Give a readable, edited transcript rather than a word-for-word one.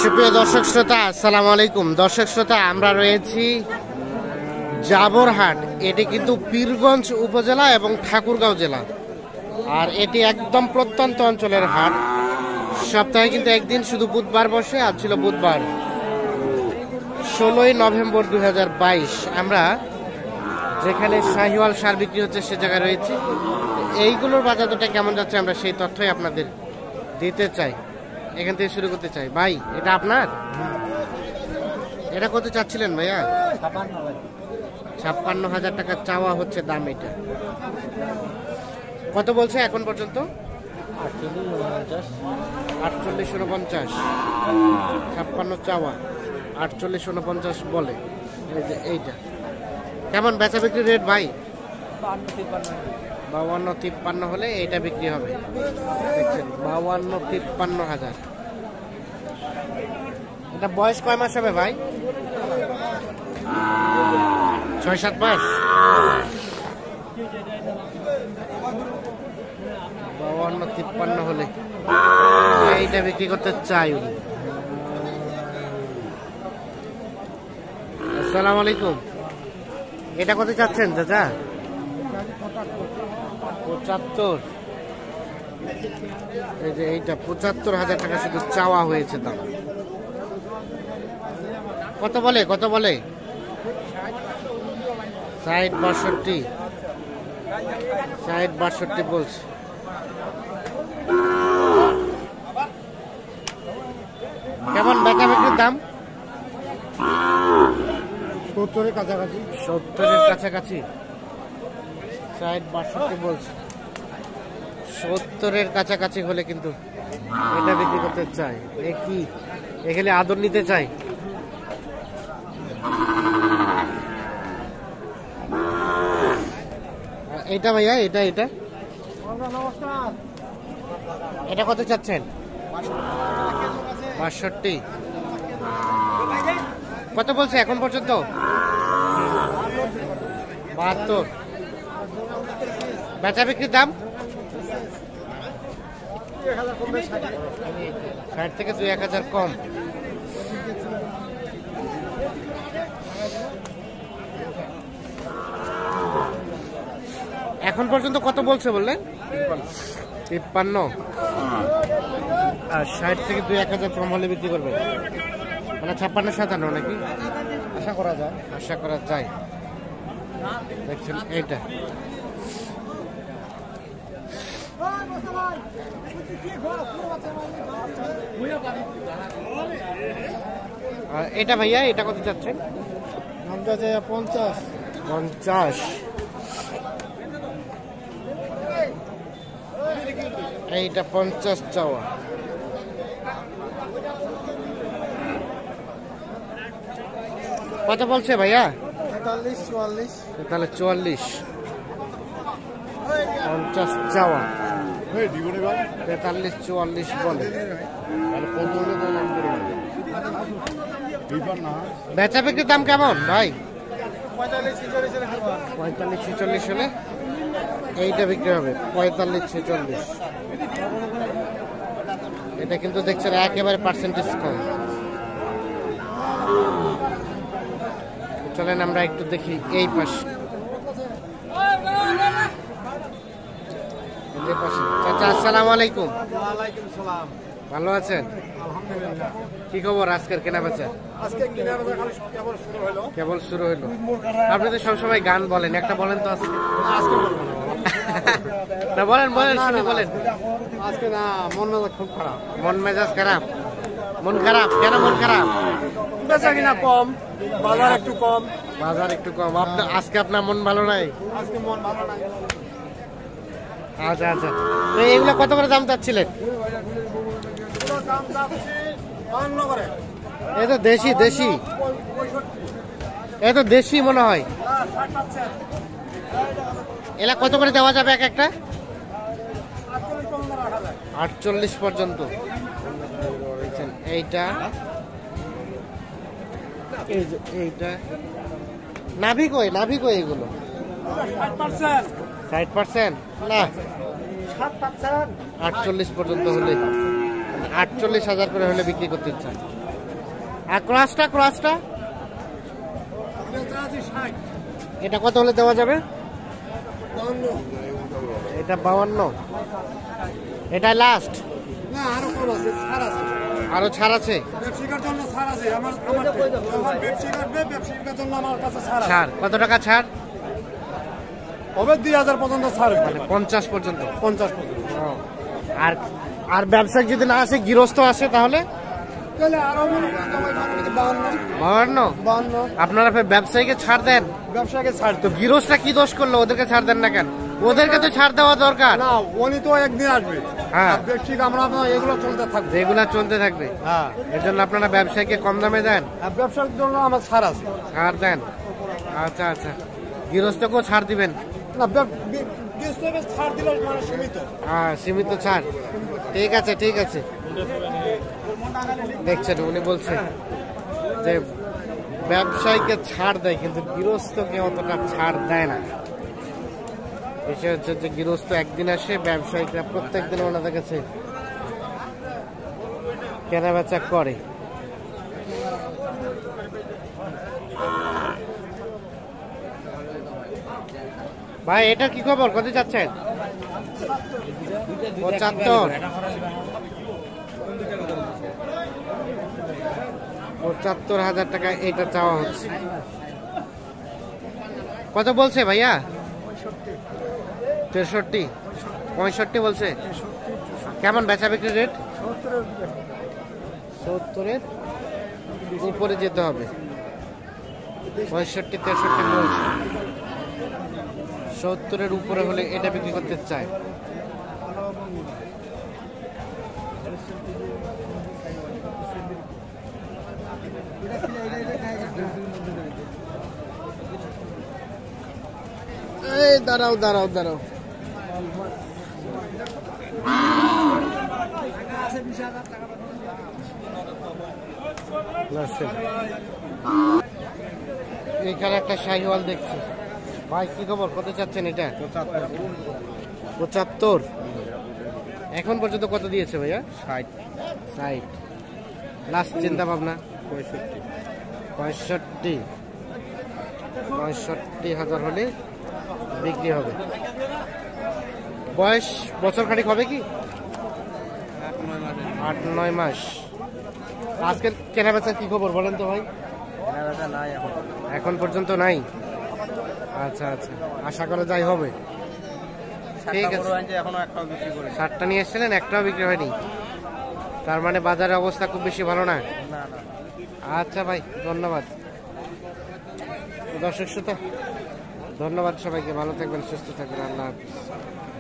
সুপ্রিয় দর্শক শ্রোতা, আসসালামু আলাইকুম। দর্শক শ্রোতা, আমরা রয়েছি জাবরহাট। এটি কিন্তু পীরগঞ্জ উপজেলা এবং ঠাকুরগাঁও জেলা, আর এটি একদম প্রত্যন্ত অঞ্চলের হাট। সপ্তাহে কিন্তু একদিন শুধু বুধবার বসে। আজ ছিল বুধবার 16ই নভেম্বর 2022। আমরা যেখানে শাহিওয়াল সার বিক্রি হচ্ছে সে জায়গায় রয়েছি। এইগুলোর বাজার দরটা কেমন যাচ্ছে আমরা সেই তথ্যই আপনাদের দিতে চাই। এখান থেকে শুরু করতে চাই। ভাই, এটা আপনার? এটা কত চাচ্ছিলেন ভাইয়া? 56,000 টাকা চাওয়া হচ্ছে দাম। এটা কত বলছে এখন পর্যন্ত? 48,49। 56 চাওয়া, 48,49 বলে। এই যে এইটা কেমন বেচা বিক্রি রেট ভাই? 52-53 হলে এইটা বিক্রি হবে। দেখছেন, 52-53,000। এটা বয়স কয় মাস হবে ভাই? 6-7 মাস। 52-53 হলে এইটা বিক্রি করতে চাই উনি। আসসালামু আলাইকুম। এটা কত চাচ্ছেন চাচা? 75। এই যে এইটা 75,000 টাকা শুধু চাওয়া হয়েছে দাম। কত বলে? 60-62। 60-62 বলছে। কেমন বেচা বিক্রির দাম? 70-এর কাছাকাছি। 70-এর কাছাকাছি। 60-62 বলছে। 70-এর কাছাকাছি হলে কিন্তু এটা বিক্রি করতে চাই। কি এখানে আদর নিতে চাই। এটা ভাইয়া, এটা এটা কত চাচ্ছেন? 62। কত বলছে এখন পর্যন্ত? 72। বেচা বিক্রির দাম 60 থেকে 2-1000 কম। এখন পর্যন্ত কত বলছে বললেন? 53। আর 60 থেকে 2-1000 কম হলে বিক্রি করবে, মানে 56-57 নাকি আশা করা যায়। দেখছেন এইটা। আর এটা ভাইয়া, এটা কত চাচ্ছেন? 50। এইটা 50 চাওয়া। কত বলছে ভাইয়া? 43-44। তাহলে 44। 50 চাওয়া, 43-44 বলে। বেচা বিক্রির দাম কেমন ভাই? 45-46 হলে এইটা বিক্রি হবে। 45-46। এটা কিন্তু দেখছেন একেবারে পার্সেন্টেজ কম। চলেন আমরা একটু দেখি এই পাশে। চাচা, আসসালামু আলাইকুম। ভালো আছেন? কি খবর আজকের কেনা বেচা? কেবল শুরু হইলো। আপনি তো সবসময় গান বলেন, একটা বলেন তো আজকে। না বলেন শুনে বলেন। আজকে না, মন মেজাজ খুব খারাপ। মন মেজাজ খারাপ? মন খারাপ কেন? মন খারাপ বেচা কিনা কম, বাজার একটু কম। আজকে আপনার মন ভালো নাই? আজকে মন ভালো নাই। আচ্ছা। তো এগুলো কত করে দাম চাচ্ছিলেন? এ তো দেশি মনে হয়। এলা কত করে দেওয়া যাবে এক একটা? 48 পর্যন্ত। এইটা নাভি কই এগুলো? 60% না, 48 পর্যন্ত হলে, 48,000 করে হলে বিক্রি করতে চান। আর ক্রসটা এটা কত হলে দেওয়া যাবে? এটা 52, এটা লাস্ট? না, আরো কম আছে, ছাড় আছে। আরো ছাড় আছে? ব্যবসায়ীর জন্য ছাড় আছে। আমার ব্যবসায়ী কাটবে, ব্যবসায়ীর জন্য আমার কাছে ছাড় আছে। ছাড় কত টাকা ছাড় হবে? 2000 পর্যন্ত ছাড়, মানে 50 পর্যন্ত। 50 পর্যন্ত। আর আর ব্যবসায়িক যদি না আসে, গৃহস্থ আসে, তাহলে তাহলে আরো 52। 52। আপনারা ব্যবসায়ীকে ছাড় দেন, ব্যবসাকে ছাড় তো গৃহস্থরা কি দোষ করলো? ওদেরকে ছাড় দেন না কেন? ওদেরকে তো ছাড় দেওয়া দরকার। না, উনি তো একদিন আসবে। হ্যাঁ, ব্যবসায়িক আমরা এগুলো চলতে থাকবে। রেগুলা চলতে থাকবে। হ্যাঁ, এর জন্য আপনারা ব্যবসায়ীকে কম দামে দেন, ব্যবসার জন্য আমার ছাড় আছে। ছাড় দেন। আচ্ছা আচ্ছা, গৃহস্থকেও ছাড় দিবেন? না, ছাড় দিলে মানে সীমিত। হ্যাঁ, সীমিত ছাড়। ঠিক আছে ঠিক আছে। দেখছেন উনি বলছে যে ব্যবসায়ীকে ছাড় দেয়, কিন্তু গৃহস্থকে অতটা ছাড় দেয় না। বিষয় হচ্ছে যে গৃহস্থ একদিন আসে, ব্যবসায়ীরা প্রত্যেকদিন ওনাদের কাছে কেনা বেচা করে। ভাই এটা কি খবর? কত যাচ্ছেন? 75। 75,000 টাকা এটা চাওয়া হচ্ছে। কত বলছে ভাইয়া? 63, 65 বলছে। কেমন বেচা বিক্রি রেট? 70-এর উপরে যেতে হবে। 65, 63 বলছে। 70-এর উপরে হলে এটা বিক্রি করতে চায়। এই দাঁড়াও দাঁড়াও দাঁড়াও, এখানে একটা শাহিওয়াল দেখছি। ভাই কি খবর? কত চাচ্ছেন এটা? 75। এখন পর্যন্ত কত দিয়েছে ভাইয়া? 60। লাস্ট চিন্তা ভাবনা 65,000 হলে বিক্রি হবে। বয়স বছর খানিক হবে কি? 8-9 মাস। আজকের কেনা বেচার কি খবর বলেন তো ভাই? এখন পর্যন্ত নাই। আচ্ছা আচ্ছা, আশা করা যাই হবে। ঠিক আছে, 60টা নিয়ে এসেছিলেন, একটাও বিক্রি হয়নি। তার মানে বাজারের অবস্থা খুব বেশি ভালো না। আচ্ছা ভাই, ধন্যবাদ। দর্শক শ্রোতা, ধন্যবাদ সবাইকে। ভালো থাকবেন, সুস্থ থাকবেন। আল্লাহ হাফিজ।